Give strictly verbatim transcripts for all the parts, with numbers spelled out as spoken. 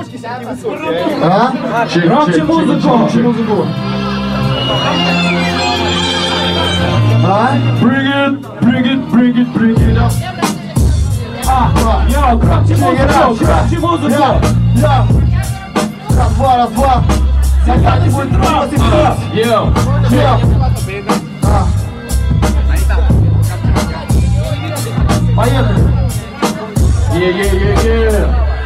А? Громче музыку! А? Bring it, bring it, bring it, bring it up. А, йоу, громче музыку, громче музыку. Йоу. Раз, два, раз, два. Когда-нибудь трудно. Йоу. Йоу. А. Поехали. Е-е-е-е.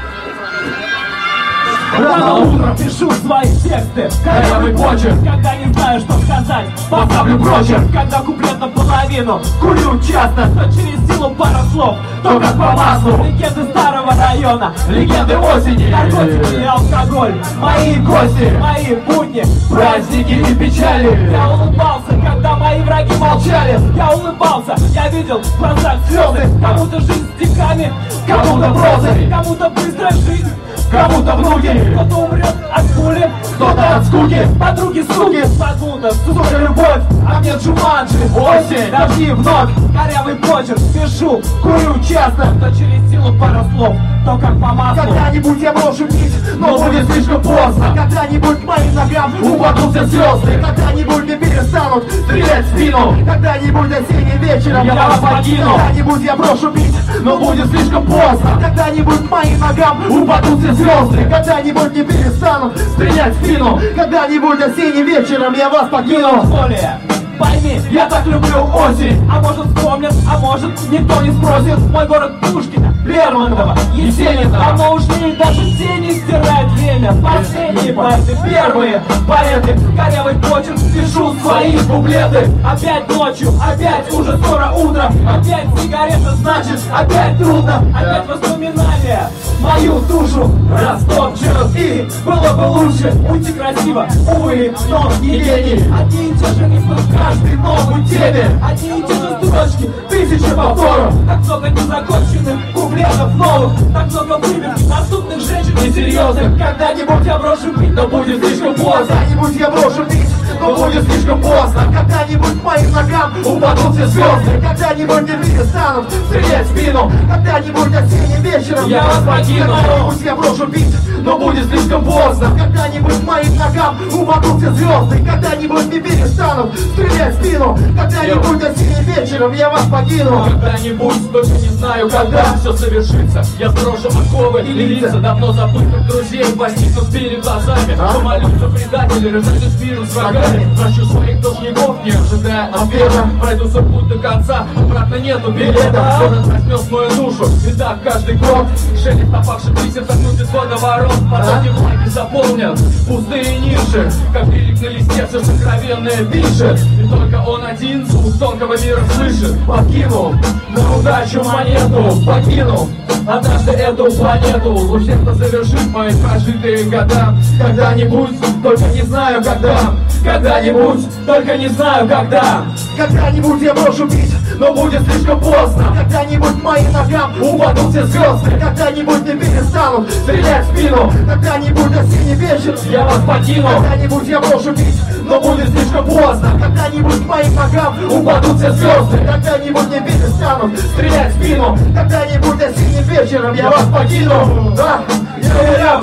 Рано утром пишу свои тексты, корявый почерк. Когда не знаю, что сказать, поставлю прочерк. Когда куплет наполовину, курю часто, то через силу пару слов, то как по маслу. Легенды старого района, легенды осени, наркотики и алкоголь, мои гости, мои будни, праздники и печали. Я улыбался, когда мои враги молчали. Я улыбался, я видел в глазах слезы. Кому-то жизнь стихами, кому-то прозой, кому-то быстрая жизнь, кому-то внуки. Кто-то умрет от пули, кто-то от скуки. Подруги, суки, подмута, сука, любовь. А мне Джуманджи, осень, дожди вновь. Корявый почерк, пишу, курю часто, то через силу пару слов, то как по маслу. Когда-нибудь я брошу пить, но будет слишком поздно. Когда-нибудь к моим ногам упадут все звезды. Когда-нибудь мне перестанут стрелять в спину. Когда-нибудь осенним вечером я вас покину. Когда-нибудь я брошу пить, но будет слишком поздно. Когда-нибудь к моим ногам упадут все звезды. Когда-нибудь мне перестанут стрелять в спину. Когда-нибудь осенним вечером я вас покину. Более. Пойми, я так люблю осень. А может вспомнят, а может никто не спросит. Мой город Пушкина, Лермонтова, Есенина. Давно ушли, даже тени стирает время. Последние поэты, первые поэты. Корявый почерк, пишу свои куплеты. Опять ночью, опять уже скоро утро. Опять сигарета, значит, опять трудно. Опять воспоминания, мою душу растопчут. И было бы лучше уйти красиво, увы, но не лени. Одни и те же рифмы в каждой новой теме. Одни и те же строчки, тысячи повторов. Так много незаконченных куплетов новых. Так много выверт, доступных женщин несерьезных. Когда-нибудь я брошу пить, но будет слишком поздно. Когда-нибудь я брошу пить, но будет слишком поздно. Когда-нибудь к моим ногам упадут все звезды. Когда-нибудь мне перестанут стрелять в спину. Когда-нибудь осенним вечером я вас покину. Когда-нибудь я брошу пить, но будет слишком поздно. Когда-нибудь к моим ногам упадут все звезды. Когда-нибудь мне перестанут стрелять в спину. Когда-нибудь осенним вечером я вас покину. Когда-нибудь, только не знаю, когда все совершится. Я сброшу оковы и лица давно забытых друзей возникнут перед глазами. Помолются предатели, разойдут миру с врагами. Прощу своих должников, не ожидая ответа. Пройду свой путь до конца, обратно нету билета. Город возьмет мою душу, и так каждый год шелест опавших листьев такнуть из водоворот. Потоки влаги заполнят пустые ниши. Как лирик на листе все сокровенное пишет. И только он один звук тонкого мира слышит. Покинул на удачу монету, покинул однажды эту планету. Усердно завершит мои прожитые года. Когда-нибудь, только не знаю когда. Когда-нибудь, только не знаю когда. Когда-нибудь я брошу пить, но будет слишком поздно. Когда-нибудь к моим ногам упадут все звезды. Когда-нибудь мне перестанут стрелять в спину. Когда-нибудь осенний вечер я вас покину. Когда-нибудь я брошу пить, но будет слишком поздно. Когда-нибудь к моим ногам упадут все звезды. Когда-нибудь мне перестанут стрелять в спину. Когда-нибудь осенним вечером я вас покину. Да? Я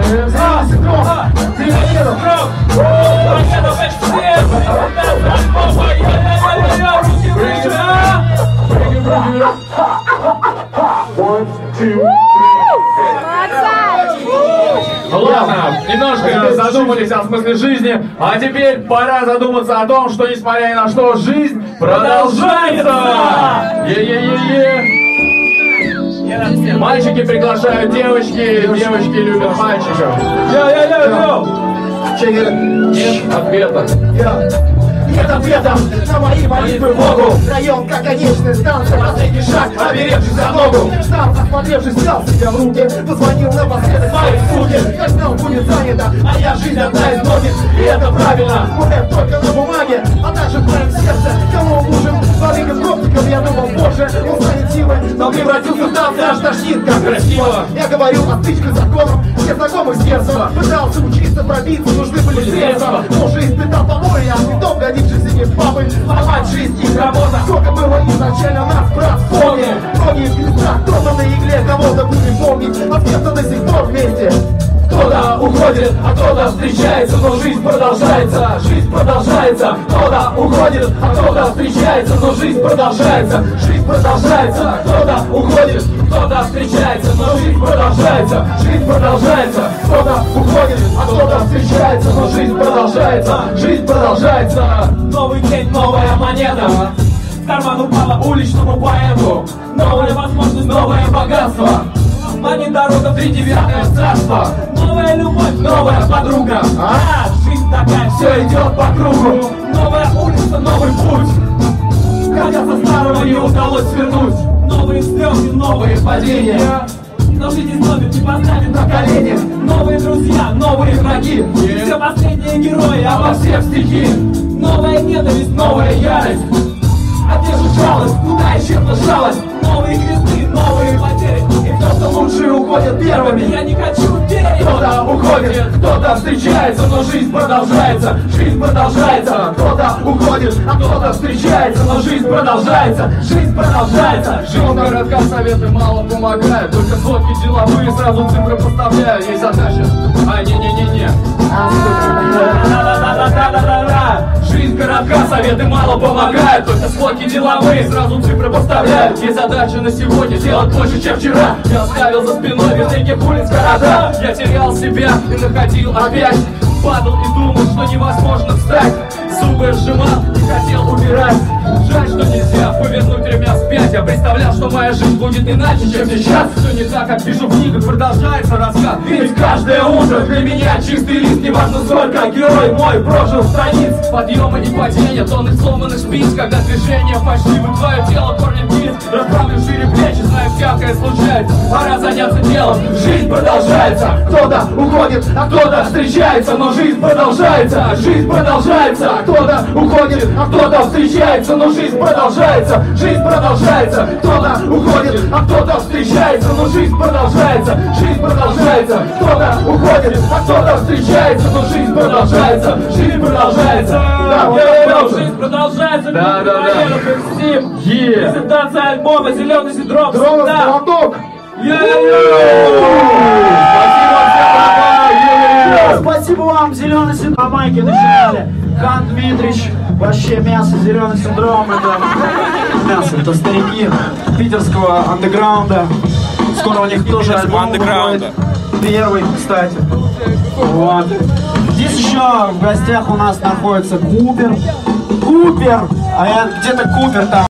Ну ладно, немножко задумались о смысле жизни, а теперь пора задуматься о том, что несмотря ни на что, жизнь продолжается! Е-е-е-е! Мальчики приглашают девочки, девочки любят мальчиков. Йо-йо-йо-йо! Нет ответа. Нет ответа на мои молитвы Богу. Район как конечная станция, последний шаг, оберегшись за ногу. Сам, осмотревшись, взял себя в руки, позвонил напоследок моей суке. Я знал, будет занято, а я жизнь одна из многих, и это правильно. Гуляет только на бумаге, а также в моем сердце. Кому нужен двойным гопником, я думал, боже, он станет силой. Но превратился в танцы, аж тошнит, как красиво. Я говорю о стычках с законом, все знакомых с детства. Пытался учиться, пробиться, нужны были средства. Мужа испытал помой, а потом годившись себе в папы, ломать жизнь их работа. Сколько было изначально нас, брат, вспомни. Многие в крестах, кто-то на игле, кого-то будем помнить, а все-то до сих пор вместе. уходит, а кто-то встречается, но жизнь продолжается, жизнь продолжается. Кто-то уходит, а кто-то встречается, но жизнь продолжается, жизнь продолжается. Кто-то уходит, кто-то встречается, но жизнь продолжается, жизнь продолжается. Кто-то уходит, а кто-то встречается, но жизнь продолжается, жизнь продолжается. Новый день, новая монета, в карман упала уличному поэту. Новая возможность, новое богатство. Мани дорога в тридевятое царство. Новая любовь, новая подруга. А, жизнь такая, все идет по кругу. Новая улица, новый путь. Хотя со старого не удалось свернуть. Новые слезы, новые падения. Но жизнь изломит, не поставит на колени. Новые друзья, новые враги. Yeah. Все последние герои, обо всех стихи. Новая ненависть, новая ярость. А где же жалость, куда исчезла жалость? Новые кресты, новые потери. И кто-то лучшие уходят первыми. Я не хочу верить. Кто-то уходит, кто-то встречается, но жизнь продолжается, жизнь продолжается. Кто-то уходит, а кто-то встречается, но жизнь продолжается, жизнь продолжается. Жил городка, советы мало помогают. Только сводки деловые, сразу цифры поставляю. Есть задача, а не-не-не-не. Жизнь городка, советы мало помогают. Только сводки деловые, сразу цифры поставляют. Есть задача на сегодня, сделать больше, чем вчера. Я оставил за спиной великих улиц города. Я терял себя и находил опять. Падал и думал, что невозможно встать. Зубы сжимал, не хотел умирать. Жаль, что нельзя повернуть ремня вспять. Я представлял, что моя жизнь будет иначе, чем сейчас. Все не так, как пишу в книгах, продолжается рассказ. Ведь каждое утро для меня чистый лист. Неважно сколько герой мой прожил страниц. Подъемы и падения, тонны сломанных спиц. Когда движение почти в твое тело корнем птиц. Расправлю шире плечи, знаю, всякое случается. Пора заняться делом, жизнь продолжается. Кто-то уходит, а кто-то встречается, но жизнь продолжается, жизнь продолжается. Кто-то уходит, а кто-то встречается, но жизнь продолжается, жизнь продолжается. Кто-то уходит, а кто-то встречается, но жизнь продолжается, жизнь продолжается. Кто-то уходит, а кто-то встречается, но жизнь продолжается, жизнь продолжается. Да, жизнь продолжается. Да, да, да. Презентация альбома «Зеленый синдром». Дронов, Дронов. Спасибо вам, Зеленый синдром. На майке начинали. Хан Дмитрич, вообще мясо, Зеленый синдром. Это мясо, это старики питерского андеграунда. Скоро у них тоже альбом выходит. Первый, кстати. Вот. Здесь еще в гостях у нас находится Купер. Купер! А я где-то Купер там.